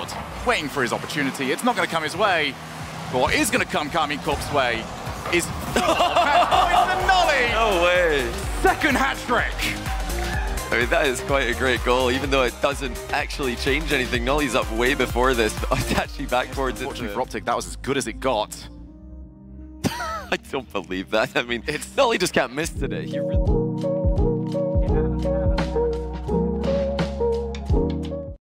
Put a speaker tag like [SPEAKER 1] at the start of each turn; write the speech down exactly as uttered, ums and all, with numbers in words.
[SPEAKER 1] out, waiting for his opportunity. It's not going to come his way. But what is going to come Karmine Corp's way is oh, the nollie!
[SPEAKER 2] No way!
[SPEAKER 1] Second hat trick!
[SPEAKER 2] I mean, that is quite a great goal, even though it doesn't actually change anything. Nollie's up way before this, but it's actually backwards.
[SPEAKER 1] Unfortunately for Optic, that was as good as it got.
[SPEAKER 2] I don't believe that. I mean, it's Nollie just can't miss today. He really